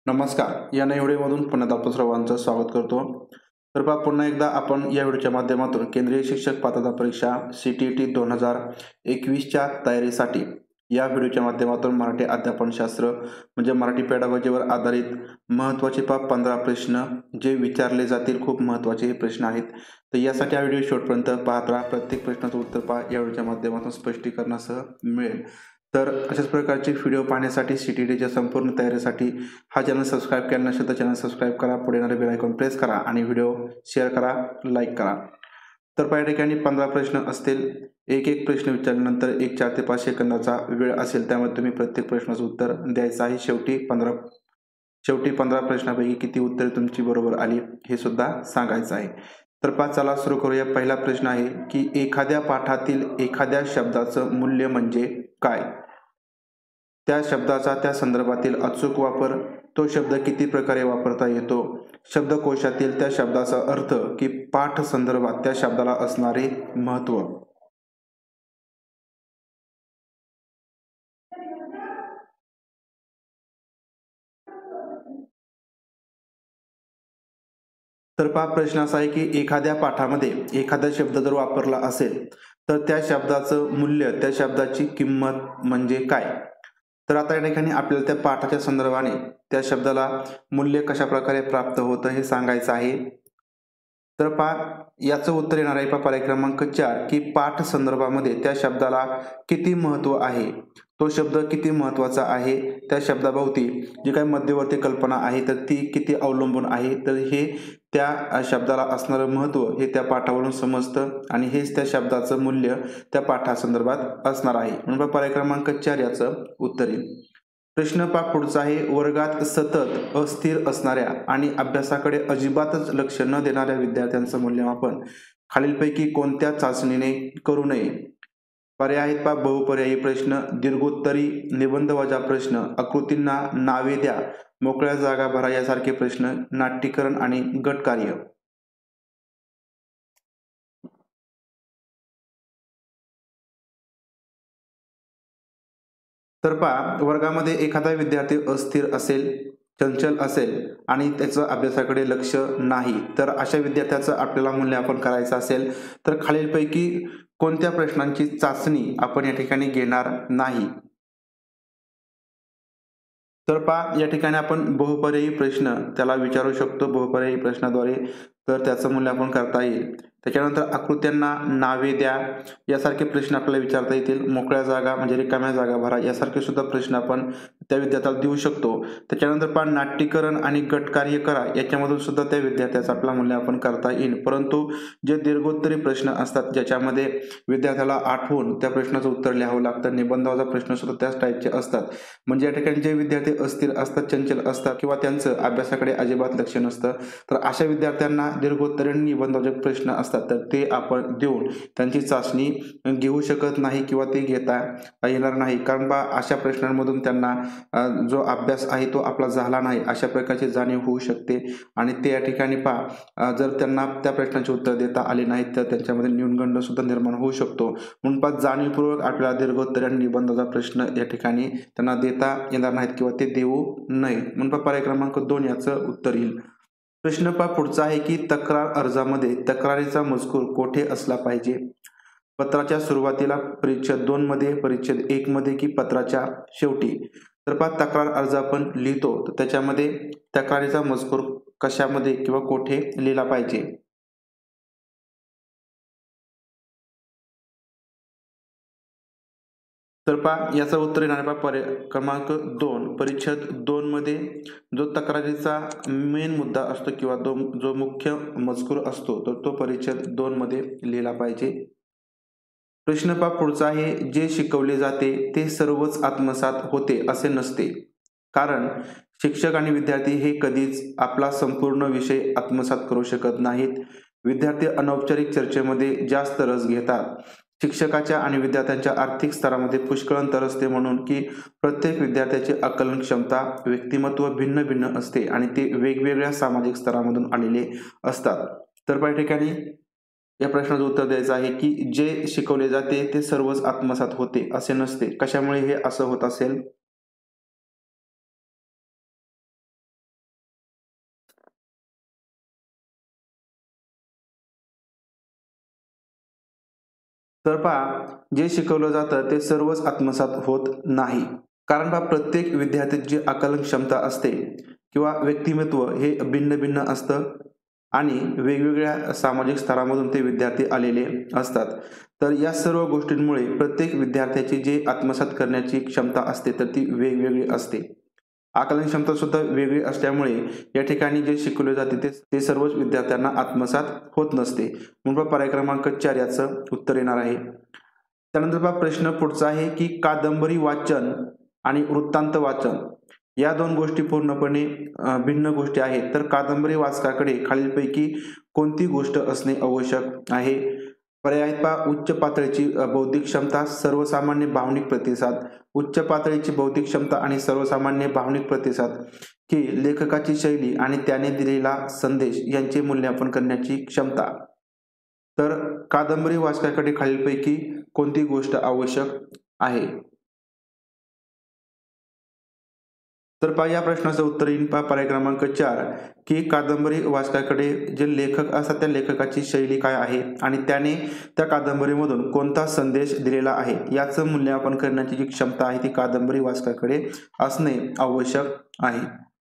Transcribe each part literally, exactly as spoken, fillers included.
नमस्कार. या नवीन व्हिडिओमधून पुन्हा आपलं सर्वांचं स्वागत करतो. तर पहा पुन्हा एकदा आपण या व्हिडिओच्या माध्यमातून केंद्रीय शिक्षक पात्रता परीक्षा सी टी ई टी दोन हजार एकवीसच्या तयारीसाठी या व्हिडिओच्या माध्यमातून मराठी अध्यापनशास्त्र म्हणजे मराठी पेडागॉजीवर आधारित महत्त्वाचे पहा पंधरा प्रश्न जे विचारले जातील, खूप महत्त्वाचे हे प्रश्न आहेत. तर यासाठी हा व्हिडिओ शेवटपर्यंत पाहत राहा. प्रत्येक प्रश्नाचं उत्तर पहा या व्हिडिओच्या माध्यमातून स्पष्टीकरणासह मिळेल. तर अशाच प्रकारचे व्हिडिओ पाहण्यासाठी सी टी ई टीच्या संपूर्ण तयारीसाठी हा चॅनल सबस्क्राईब केला नसेल तर चॅनल सबस्क्राईब करा, पुढे येणारे बेल आयकॉन प्रेस करा आणि व्हिडिओ शेअर करा, लाईक करा. तर पहिल्या ठिकाणी पंधरा प्रश्न असतील. एक एक प्रश्न विचारल्यानंतर एक चार ते पाच सेकंदाचा वेळ असेल, त्यामध्ये तुम्ही प्रत्येक प्रश्नाचं उत्तर द्यायचं आहे. शेवटी पंधरा शेवटी पंधरा प्रश्नापैकी किती उत्तरे तुमची बरोबर आली हे सुद्धा सांगायचं आहे. तर पहा चला सुरू करूया. पहिला प्रश्न आहे की एखाद्या पाठातील एखाद्या शब्दाचं मूल्य म्हणजे काय? त्या शब्दाचा त्या संदर्भातील अचूक वापर, तो शब्द किती प्रकारे वापरता येतो, शब्दकोशातील त्या शब्दाचा अर्थ की पाठ संदर्भात त्या शब्दाला असणारे महत्त्व. तर पहा प्रश्न असा आहे की एखाद्या पाठामध्ये एखादा शब्द जर वापरला असेल तर त्या शब्दाचं मूल्य, त्या शब्दाची किंमत म्हणजे काय? तर आता या ठिकाणी आपल्याला त्या पाठाच्या संदर्भाने त्या शब्दाला मूल्य कशा प्रकारे प्राप्त होतं हे सांगायचं आहे. तर पहा याचं उत्तर येणार आहे पहा पर्याय क्रमांक चार की पाठ संदर्भामध्ये त्या शब्दाला किती महत्त्व आहे, तो शब्द किती महत्त्वाचा आहे, त्या शब्दाभोवती जी काही मध्यवर्ती कल्पना आहे तर ती किती अवलंबून आहे. तर हे त्या शब्दाला असणारं महत्त्व हे त्या पाठावरून समजतं आणि हेच त्या शब्दाचं मूल्य त्या पाठासंदर्भात असणार आहे. म्हणून पर्याय क्रमांक चार याचं उत्तर येईल. प्रश्न पहा पुढचा आहे. वर्गात सतत अस्थिर असणाऱ्या आणि अभ्यासाकडे अजिबातच लक्ष न देणाऱ्या विद्यार्थ्यांचं मूल्यमापन खालीलपैकी कोणत्या चाचणीने करू नये? पर्याय आहेत पहा बहुपर्यायी प्रश्न, दीर्घोत्तरी, निबंधवजा प्रश्न, आकृतींना नावे द्या, मोकळ्या जागा भरा यासारखे प्रश्न, नाट्यीकरण आणि गटकार्य. तर पहा वर्गामध्ये एखादा विद्यार्थी अस्थिर असेल, चंचल असेल आणि त्याचं अभ्यासाकडे लक्ष नाही, तर अशा विद्यार्थ्याचं आपल्याला मूल्यमापन करायचं असेल तर खालीलपैकी कोणत्या प्रश्नांची चाचणी आपण या ठिकाणी घेणार नाही? तर पहा या ठिकाणी आपण बहुपर्यायी प्रश्न त्याला विचारू शकतो. बहुपर्यायी प्रश्नाद्वारे तर त्याचं मूल्यमापन करता येईल. त्याच्यानंतर आकृत्यांना नावे द्या यासारखे प्रश्न आपल्याला विचारता येतील. मोकळ्या जागा म्हणजे रिकाम्या जागा भरा यासारखे सुद्धा प्रश्न आपण त्या विद्यार्थ्याला देऊ शकतो. त्याच्यानंतर पहा नाट्यीकरण आणि गटकार्य करा याच्यामधून सुद्धा त्या विद्यार्थ्याचं आपला मूल्यमापन करता येईल. परंतु जे दीर्घोत्तरी प्रश्न असतात ज्याच्यामध्ये विद्यार्थ्याला आठवून त्या प्रश्नाचं उत्तर लिहावं लागतं, निबंधाचा प्रश्न सुद्धा त्याच टाईपचे असतात. म्हणजे या ठिकाणी जे विद्यार्थी अस्थिर असतात, चंचल असतात किंवा त्यांचं अभ्यासाकडे अजिबात लक्ष नसतं, तर अशा विद्यार्थ्यांना दीर्घोत्तरी आणि निबंधवाचक प्रश्न असतात तर ते आपण देऊन त्यांची चाचणी घेऊ शकत नाही किंवा ते घेता येणार नाही. कारण बा अशा प्रश्नांमधून त्यांना जो अभ्यास आहे तो आपला झाला नाही अशा प्रकारची जाणीव होऊ शकते आणि ते या ठिकाणी पहा जर त्यांना त्या प्रश्नाचे उत्तर देता आले नाहीत तर त्यांच्यामध्ये न्यूनगंड सुद्धा निर्माण होऊ शकतो. म्हणून पहा जाणीवपूर्वक आपल्याला दीर्घोत्तरी आणि निबंधाचा प्रश्न या ठिकाणी त्यांना देता येणार नाहीत किंवा ते देऊ नये. म्हणून पहा पर्याय क्रमांक दोन याचं उत्तर येईल. प्रश्न पहा पुढचा आहे की तक्रार अर्जामध्ये तक्रारीचा मजकूर कोठे असला पाहिजे? पत्राच्या सुरुवातीला, परिच्छेद दोन मध्ये, परिच्छेद एक मध्ये की पत्राच्या शेवटी? तर पहा तक्रार अर्ज आपण लिहितो तर त्याच्यामध्ये तक्रारीचा मजकूर कशामध्ये किंवा कोठे लिहिला पाहिजे? तर पहा याचं उत्तर येणार आहे पहा पर्याय क्रमांक दोन, परिच्छेद दोन मध्ये जो तक्रारीचा मेन मुद्दा असतो किंवा जो मुख्य मजकूर असतो तर तो परिच्छेद दोन मध्ये लिहिला पाहिजे. प्रश्न पहा पुढचा आहे. जे शिकवले जाते ते सर्वच आत्मसात होते असे नसते, कारण शिक्षक आणि विद्यार्थी हे कधीच आपला संपूर्ण विषय आत्मसात करू शकत नाहीत. विद्यार्थी अनौपचारिक चर्चेमध्ये जास्त रस घेतात. शिक्षकाच्या आणि विद्यार्थ्यांच्या आर्थिक स्तरामध्ये पुष्कळ अंतर असते, म्हणून की प्रत्येक विद्यार्थ्याची आकलन क्षमता, व्यक्तिमत्व भिन्न भिन्न असते आणि ते वेगवेगळ्या सामाजिक स्तरामधून आलेले असतात. तर या ठिकाणी या प्रश्नाचं उत्तर द्यायचं आहे की जे शिकवले जाते ते सर्वच आत्मसात होते असे नसते. कशामुळे हे असं होत असेल? तर पहा, जे शिकवलं जातं ते सर्वच आत्मसात होत नाही. कारण पहा, प्रत्येक विद्यार्थ्याची जी आकलन क्षमता असते किंवा व्यक्तिमत्व हे भिन्न भिन्न असतं आणि वेगवेगळ्या सामाजिक स्तरामधून ते विद्यार्थी आलेले असतात. तर या सर्व गोष्टींमुळे प्रत्येक विद्यार्थ्याची जी आत्मसात करण्याची क्षमता असते तर ती वेगवेगळी असते. आकलन क्षमता सुद्धा वेगळी असल्यामुळे या ठिकाणी जे शिकवले जाते ते ते सर्वच विद्यार्थ्यांना आत्मसात होत नसते. म्हणून पर्याय क्रमांक चार याचं उत्तर येणार आहे. त्यानंतर पहा, प्रश्न पुढचा आहे की कादंबरी वाचन आणि वृत्तांत वाचन या दोन गोष्टी पूर्णपणे भिन्न गोष्टी आहेत. तर कादंबरी वाचकाकडे खालीलपैकी कोणती गोष्ट असणे आवश्यक आहे? पर्याय आहेत पहा, उच्च पातळीची बौद्धिक क्षमता, सर्वसामान्य भावनिक प्रतिसाद. उच्च पातळीची बौद्धिक क्षमता आणि सर्वसामान्य भावनिक प्रतिसाद की लेखकाची शैली आणि त्याने दिलेला संदेश यांचे मूल्यांकन करण्याची क्षमता. तर कादंबरी वाचकाकडे खालीलपैकी कोणती गोष्ट आवश्यक आहे? तर पहा, या प्रश्नाचं उत्तर येईल पहा पर्याय क्रमांक चार की कादंबरी वाचकाकडे जे लेखक असतात त्या लेखकाची शैली काय आहे आणि त्याने त्या कादंबरीमधून कोणता संदेश दिलेला आहे याचं मूल्यांकन करण्याची जी क्षमता आहे ती कादंबरी वाचकाकडे असणे आवश्यक आहे.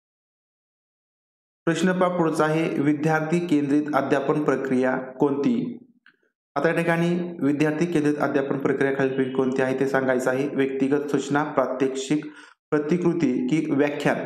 प्रश्न पहा पुढचा आहे, विद्यार्थी केंद्रित अध्यापन प्रक्रिया कोणती? आता या ठिकाणी विद्यार्थी केंद्रित अध्यापन प्रक्रिया खालीलपैकी कोणती आहे ते सांगायचं आहे. व्यक्तिगत सूचना, प्रात्यक्षिक, प्रतिकृती की व्याख्यान.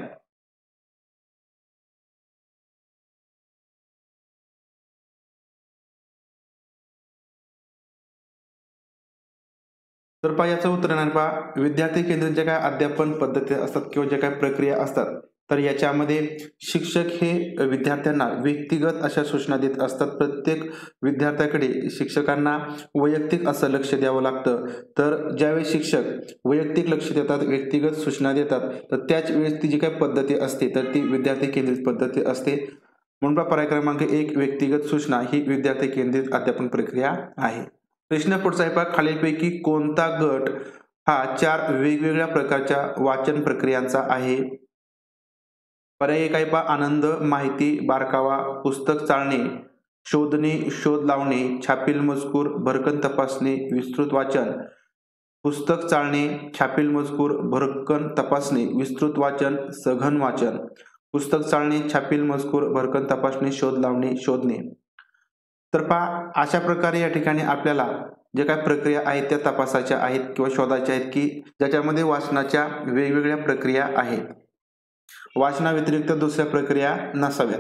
तर पहा, याचं उत्तर येणार पहा, विद्यार्थी केंद्रित ज्या काय अध्यापन पद्धती असतात किंवा ज्या काय प्रक्रिया असतात तर याच्यामध्ये शिक्षक हे विद्यार्थ्यांना व्यक्तिगत अशा सूचना देत असतात. प्रत्येक विद्यार्थ्याकडे शिक्षकांना वैयक्तिक असं लक्ष द्यावं लागतं. तर ज्यावेळी शिक्षक वैयक्तिक लक्ष देतात, व्यक्तिगत सूचना देतात तर त्याच वेळेस ती जी काही पद्धती असते तर ती विद्यार्थी केंद्रित पद्धती असते. म्हणून पर्याय क्रमांक एक व्यक्तिगत सूचना ही विद्यार्थी केंद्रित अध्यापन प्रक्रिया आहे. प्रश्न पुढचा आहे पहा, खालीलपैकी कोणता गट हा चार वेगवेगळ्या प्रकारच्या वाचन प्रक्रियांचा आहे? पर्याय एक आहे पहा, आनंद, माहिती, बारकावा, पुस्तक चाळणे, शोधणे, शोध लावणे, छापील मजकूर, भरकन तपासणे, विस्तृत वाचन. पुस्तक चाळणे, छापील मजकूर, भरकन तपासणे, विस्तृत वाचन, सघन वाचन. पुस्तक चाळणे, छापील मजकूर, भरकन तपासणे, शोध लावणे, शोधणे. तर पहा, अशा प्रकारे या ठिकाणी आपल्याला जे काही प्रक्रिया आहेत त्या तपासायच्या आहेत किंवा शोधायच्या आहेत की ज्याच्यामध्ये वाचनाच्या वेगवेगळ्या प्रक्रिया आहेत. वाचनाव्यतिरिक्त दुसऱ्या प्रक्रिया नसाव्यात.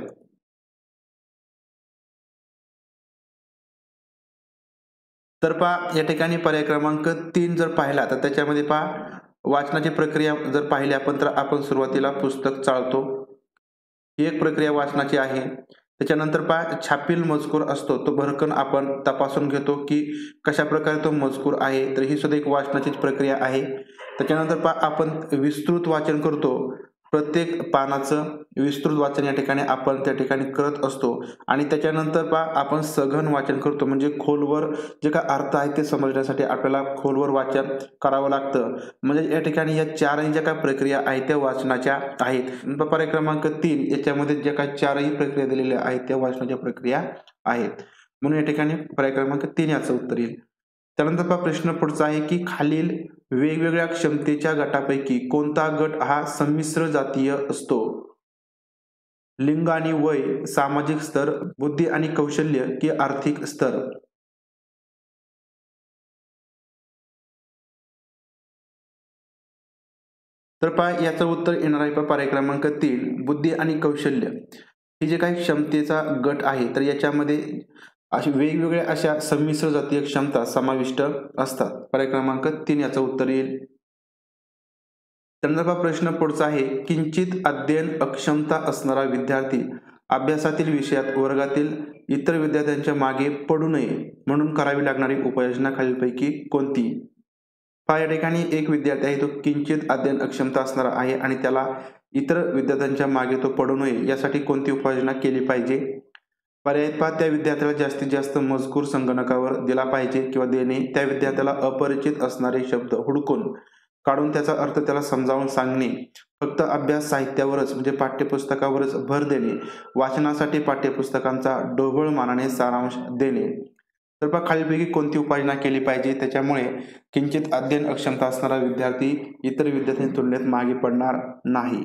तर पहा, या ठिकाणी पर्याय क्रमांक तीन जर पाहिला तर त्याच्यामध्ये पहा, वाचनाची प्रक्रिया जर पाहिली आपण तर आपण सुरुवातीला पुस्तक चाळतो, ही एक प्रक्रिया वाचनाची आहे. त्याच्यानंतर पहा, छापील मजकूर असतो तो भरकन आपण तपासून घेतो की कशा प्रकारे तो मजकूर आहे, तर ही सुद्धा एक वाचनाचीच प्रक्रिया आहे. त्याच्यानंतर पहा, आपण विस्तृत वाचन करतो, प्रत्येक पानाचं विस्तृत वाचन या ठिकाणी आपण त्या ठिकाणी करत असतो. आणि त्याच्यानंतर पहा, आपण सघन वाचन करतो, म्हणजे खोलवर जे काय अर्थ आहे ते समजण्यासाठी आपल्याला खोलवर वाचन करावं लागतं. म्हणजे या ठिकाणी या चारही ज्या काय प्रक्रिया आहेत त्या वाचनाच्या आहेत. पर्याय क्रमांक तीन याच्यामध्ये ज्या काही चारही प्रक्रिया दिलेल्या आहेत त्या वाचनाच्या प्रक्रिया आहेत. म्हणून या ठिकाणी पर्याय क्रमांक तीन याचं उत्तर येईल. त्यानंतर पहा, प्रश्न पुढचा आहे की खालील वेगवेगळ्या क्षमतेच्या गटापैकी कोणता गट हा संमिश्र जातीय असतो? लिंग आणि वय, सामाजिक स्तर, बुद्धी आणि कौशल्य की आर्थिक स्तर. तर पहा, याचं उत्तर येणार आहे पर्याय क्रमांक तीन बुद्धी आणि कौशल्य. हे जे काही क्षमतेचा गट आहे तर याच्यामध्ये अशी वेगवेगळ्या अशा संमिश्र जातीय क्षमता समाविष्ट असतात. पर्याय क्रमांक तीन याचं उत्तर येईल. त्यानंतर प्रश्न पुढचा आहे, किंचित अध्ययन अक्षमता असणारा विद्यार्थी अभ्यासातील विषयात वर्गातील इतर विद्यार्थ्यांच्या मागे पडू नये म्हणून करावी लागणारी उपाययोजना खालीलपैकी कोणती? पहा, या ठिकाणी एक विद्यार्थी आहे तो किंचित अध्ययन अक्षमता असणारा आहे आणि त्याला इतर विद्यार्थ्यांच्या मागे तो पडू नये यासाठी कोणती उपाययोजना केली पाहिजे? पर्याय पहा, त्या विद्यार्थ्याला जास्तीत जास्त मजकूर संगणकावर दिला पाहिजे किंवा देणे, त्या विद्यार्थ्याला अपरिचित असणारे शब्द हुडकून काढून त्याचा अर्थ त्याला समजावून सांगणे, फक्त अभ्यास साहित्यावरच म्हणजे पाठ्यपुस्तकावरच भर देणे, वाचनासाठी पाठ्यपुस्तकांचा ढोबळ मानाने सारांश देणे. तर पहा खालीलपैकी कोणती उपाययोजना केली पाहिजे त्याच्यामुळे किंचित अध्ययन अक्षमता असणारा विद्यार्थी इतर विद्यार्थ्यांच्या तुलनेत मागे पडणार नाही.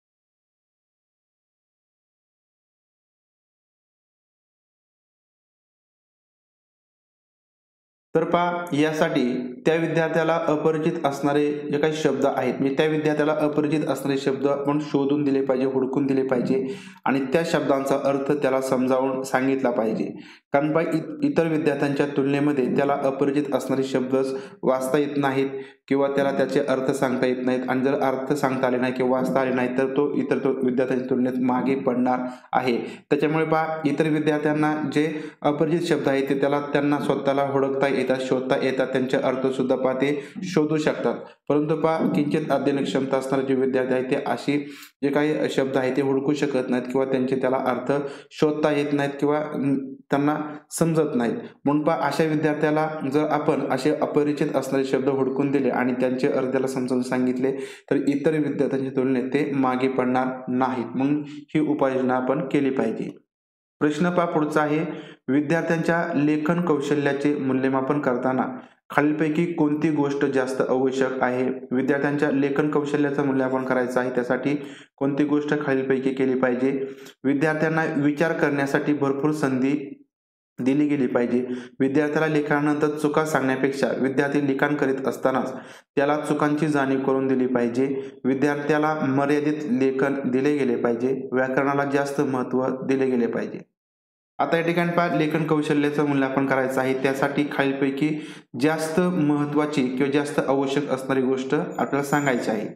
तर पहा यासाठी त्या विद्यार्थ्याला अपरिचित असणारे जे काही शब्द आहेत म्हणजे त्या विद्यार्थ्याला अपरिचित असणारे शब्द आपण शोधून दिले पाहिजे, हुडकून दिले पाहिजे आणि त्या शब्दांचा अर्थ त्याला समजावून सांगितला पाहिजे. कारण पहा इ इतर विद्यार्थ्यांच्या तुलनेमध्ये त्याला अपरिचित असणारे शब्द वाचता येत नाहीत किंवा त्याला त्याचे अर्थ सांगता येत नाहीत आणि जर अर्थ सांगता आले नाही किंवा वाचता आले नाही तर तो इतर तो विद्यार्थ्यांच्या तुलनेत मागे पडणार आहे. त्याच्यामुळे पहा इतर विद्यार्थ्यांना जे अपरिचित शब्द आहेत ते त्याला त्यांना स्वतःला ओळखता येतात, शोधता येतात, त्यांचे अर्थ सुद्धा पहा ते शोधू शकतात. परंतु पहा किंचित अध्ययन क्षमता असणारे जे विद्यार्थी आहेत ते अशी जे काही शब्द आहेत ते हुडकू शकत नाहीत किंवा त्यांचे त्याला अर्थ शोधता येत नाहीत किंवा त्यांना समजत नाहीत. म्हणून पहा अशा विद्यार्थ्याला जर आपण असे अपरिचित असणारे शब्द हुडकून दिले आणि त्यांचे अर्थ त्याला समजावून सांगितले तर इतर विद्यार्थ्यांच्या तुलनेत ते मागे पडणार नाहीत. म्हणून ही उपाययोजना आपण केली पाहिजे. प्रश्न पहा पुढचा आहे, विद्यार्थ्यांच्या लेखन कौशल्याचे मूल्यमापन करताना खालीलपैकी कोणती गोष्ट जास्त आवश्यक आहे? विद्यार्थ्यांच्या लेखन कौशल्याचं मूल्यमापन करायचं आहे त्यासाठी कोणती गोष्ट खालीलपैकी केली पाहिजे? विद्यार्थ्यांना विचार करण्यासाठी भरपूर संधी दिली गेली पाहिजे. विद्यार्थ्याला लिखाणानंतर चुका सांगण्यापेक्षा विद्यार्थी लिखाण करीत असतानाच त्याला चुकांची जाणीव करून दिली पाहिजे. विद्यार्थ्याला मर्यादित लेखन दिले गेले पाहिजे. व्याकरणाला जास्त महत्त्व दिले गेले पाहिजे. आता या ठिकाणी पहा लेखन कौशल्याचं मूल्यांकन करायचं आहे त्यासाठी खालीलपैकी जास्त महत्त्वाची किंवा जास्त आवश्यक असणारी गोष्ट आपल्याला सांगायची आहे.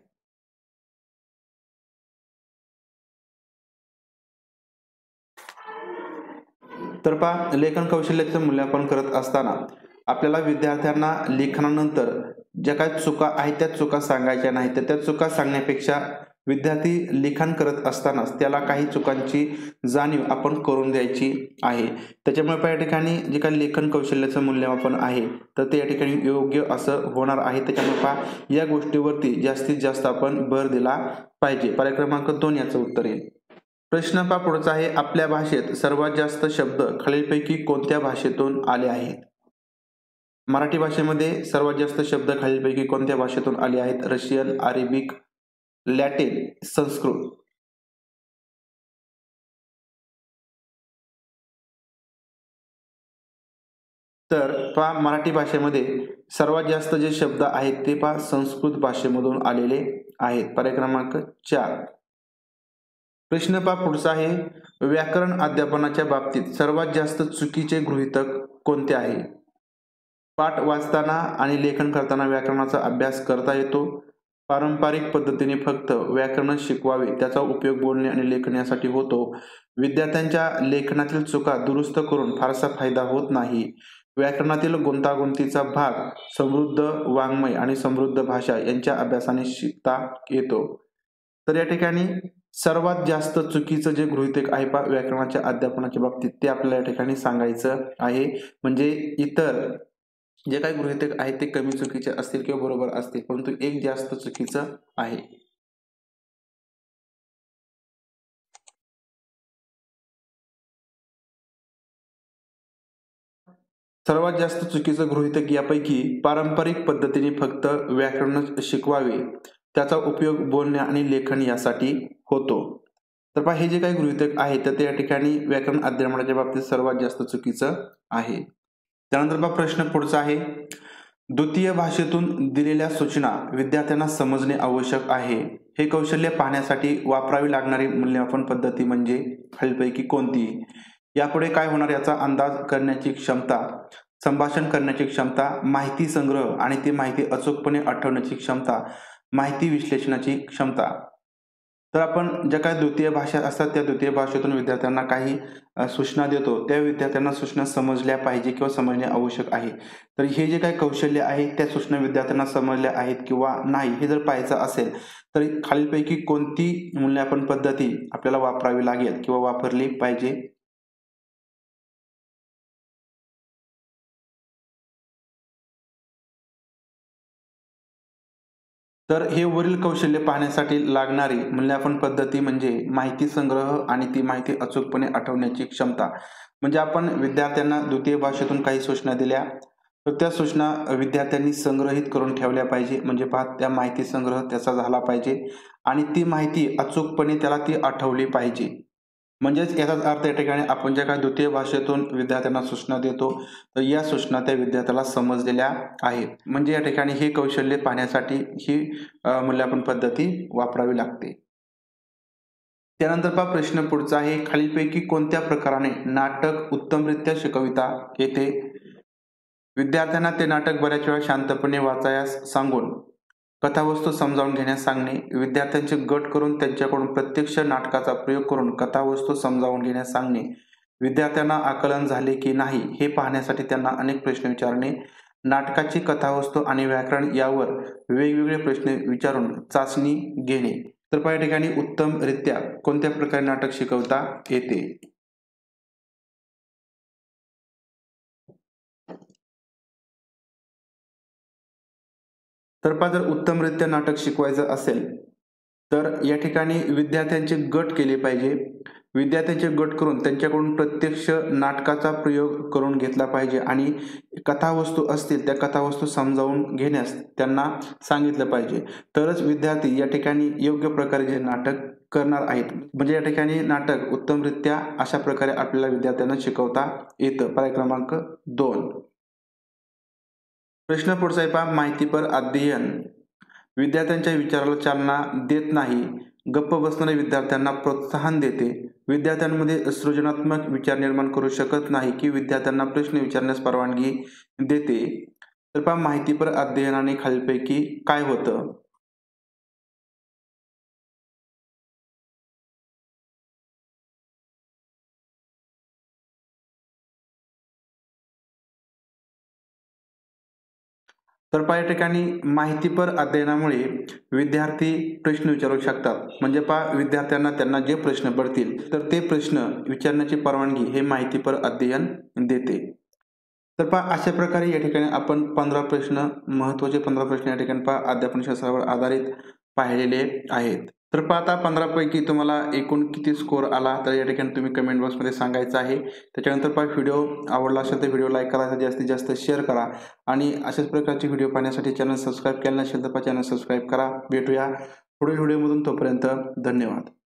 तर पहा लेखन कौशल्याचं मूल्यांकन करत असताना आपल्याला विद्यार्थ्यांना लेखनानंतर ज्या काही चुका आहेत त्या चुका सांगायच्या नाहीत. तर त्या चुका सांगण्यापेक्षा विद्यार्थी लिखाण करत असतानाच त्याला काही चुकांची जाणीव आपण करून द्यायची आहे. त्याच्यामुळे पहा या ठिकाणी जे काही लेखन कौशल्याचं मूल्यमापन आहे तर ते या ठिकाणी योग्य असं होणार आहे. त्याच्यामुळे पहा या गोष्टीवरती जास्तीत जास्त आपण भर दिला पाहिजे. पर्याय क्रमांक दोन याचं उत्तर येईल. प्रश्न पहा पुढचा आहे, आपल्या भाषेत सर्वात जास्त शब्द खालीलपैकी कोणत्या भाषेतून आले आहेत? मराठी भाषेमध्ये सर्वात जास्त शब्द खालीलपैकी कोणत्या भाषेतून आले आहेत? Russian, Arabic, Latin, Sanskrit. तर पहा मराठी भाषेमध्ये सर्वात जास्त जे शब्द आहेत ते पहा संस्कृत भाषेमधून आलेले आहेत. पर्याय क्रमांक चार. प्रश्न पहा पुढचा आहे, व्याकरण अध्यापनाच्या बाबतीत सर्वात जास्त चुकीचे गृहीतक कोणते आहे? पाठ वाचताना आणि लेखन करताना व्याकरणाचा अभ्यास करता येतो. पारंपरिक पद्धतीने फक्त व्याकरण शिकवावे त्याचा उपयोग बोलणे आणि लेखन यासाठी होतो. विद्यार्थ्यांच्या लेखनातील चुका दुरुस्त करून फारसा फायदा होत नाही. व्याकरणातील गुंतागुंतीचा भाग समृद्ध वाङ्मय आणि समृद्ध भाषा यांच्या अभ्यासाने शिकता येतो. तर या ठिकाणी सर्वात जास्त चुकीचं जे गृहीतक आहे पहा व्याकरणाच्या अध्यापनाच्या बाबतीत ते आपल्याला या ठिकाणी सांगायचं आहे. म्हणजे इतर जे काही गृहीतक आहेत ते कमी चुकीचे असतील किंवा बरोबर असतील परंतु एक जास्त चुकीचं आहे. सर्वात जास्त चुकीचं गृहीतक यापैकी पारंपरिक पद्धतीने फक्त व्याकरण शिकवावे त्याचा उपयोग बोलणे आणि लेखन यासाठी होतो. तर पहा हे जे काही गृहीतक आहे तर ते या ठिकाणी व्याकरण अध्ययनाच्या बाबतीत सर्वात जास्त चुकीचं आहे. त्यानंतर पहा प्रश्न पुढचा आहे, द्वितीय भाषेतून दिलेल्या सूचना विद्यार्थ्यांना समजणे आवश्यक आहे. हे कौशल्य पाहण्यासाठी वापरावी लागणारी मूल्यमापन पद्धती म्हणजे खालीलपैकी कोणती? यापुढे काय होणार याचा अंदाज करण्याची क्षमता, संभाषण करण्याची क्षमता, माहिती संग्रह आणि ती माहिती अचूकपणे आठवण्याची क्षमता, माहिती विश्लेषणाची क्षमता. तर आपण ज्या काही द्वितीय भाषा असतात त्या द्वितीय भाषेतून विद्यार्थ्यांना काही सूचना देतो त्या विद्यार्थ्यांना सूचना समजल्या पाहिजे किंवा समजणे आवश्यक आहे. तर हे जे काही कौशल्य आहे त्या सूचना विद्यार्थ्यांना समजल्या आहेत किंवा नाही हे जर पाहायचं असेल तर खालीलपैकी कोणती मूल्यमापन पद्धती आपल्याला वापरावी लागेल किंवा वापरली पाहिजे? तर हे वरील कौशल्य पाहण्यासाठी लागणारी मूल्यमापन पद्धती म्हणजे माहिती संग्रह आणि ती माहिती अचूकपणे आठवण्याची क्षमता. म्हणजे आपण विद्यार्थ्यांना द्वितीय भाषेतून काही सूचना दिल्या, तर त्या सूचना विद्यार्थ्यांनी संग्रहित करून ठेवल्या पाहिजे. म्हणजे पहा, त्या माहिती संग्रह त्याचा झाला पाहिजे आणि ती माहिती अचूकपणे त्याला ती आठवली पाहिजे. म्हणजेच याचाच अर्थ या ठिकाणी आपण ज्या काही द्वितीय भाषेतून विद्यार्थ्यांना सूचना देतो, तर या सूचना त्या विद्यार्थ्याला समजलेल्या आहेत. म्हणजे या ठिकाणी हे कौशल्य पाहण्यासाठी ही अ, मूल्यमापन पद्धती वापरावी लागते. त्यानंतर पहा प्रश्न पुढचा आहे, खालीलपैकी कोणत्या प्रकाराने नाटक उत्तमरित्या शिकविता येते? विद्यार्थ्यांना ते नाटक बऱ्याच वेळा शांतपणे वाचायस सांगून कथावस्तू समजावून घेण्यास सांगणे, विद्यार्थ्यांचे गट करून त्यांच्याकडून प्रत्यक्ष नाटकाचा प्रयोग करून कथावस्तू समजावून घेण्यास सांगणे, विद्यार्थ्यांना आकलन झाले की नाही हे पाहण्यासाठी त्यांना अनेक प्रश्न विचारणे, नाटकाची कथावस्तू आणि व्याकरण यावर वेगवेगळे प्रश्न विचारून चाचणी घेणे. तर पहा या ठिकाणी उत्तमरित्या कोणत्या प्रकारे नाटक शिकवता येते? तर पहा, जर उत्तमरित्या नाटक शिकवायचं असेल तर या ठिकाणी विद्यार्थ्यांचे गट केले पाहिजे. विद्यार्थ्यांचे गट करून त्यांच्याकडून प्रत्यक्ष नाटकाचा प्रयोग करून घेतला पाहिजे आणि कथावस्तू असतील त्या कथावस्तू समजावून घेण्यास त्यांना सांगितलं पाहिजे. तरच विद्यार्थी या ठिकाणी योग्य प्रकारे जे नाटक करणार आहेत. म्हणजे या ठिकाणी नाटक उत्तमरित्या अशा प्रकारे आपल्याला विद्यार्थ्यांना शिकवता येतं. पर्याय क्रमांक दोन. प्रश्न पुढचा आहे पहा, माहितीपर अध्ययन विद्यार्थ्यांच्या विचाराला चालना देत नाही, गप्प बसणाऱ्या विद्यार्थ्यांना प्रोत्साहन देते, विद्यार्थ्यांमध्ये सृजनात्मक विचार निर्माण करू शकत नाही की विद्यार्थ्यांना प्रश्न विचारण्यास परवानगी देते. तर पहा, माहितीपर अध्ययनाने खालीलपैकी काय होतं? तर पहा या ठिकाणी माहितीपर अध्ययनामुळे विद्यार्थी प्रश्न विचारू शकतात. म्हणजे पहा, विद्यार्थ्यांना त्यांना जे प्रश्न पडतील तर ते प्रश्न विचारण्याची परवानगी हे माहितीपर अध्ययन देते. तर पहा अशा प्रकारे या ठिकाणी आपण पंधरा प्रश्न, महत्त्वाचे पंधरा प्रश्न या ठिकाणी पहा अध्यापनशास्त्रावर आधारित पाहिलेले आहेत. तर पहा आता पंधरा पैकी तुम्हाला एकूण किती स्कोर आला तर या ठिकाणी तुम्ही कमेंट बॉक्समध्ये सांगायचं आहे. त्याच्यानंतर पहा, व्हिडिओ आवडला असेल तर व्हिडिओ लाईक करा, जास्तीत जास्त शेअर करा आणि अशाच प्रकारचे व्हिडिओ पाहण्यासाठी चॅनल सबस्क्राईब केलं नसेल तर चॅनल सबस्क्राईब करा. भेटूया पुढील व्हिडिओमधून, तोपर्यंत धन्यवाद.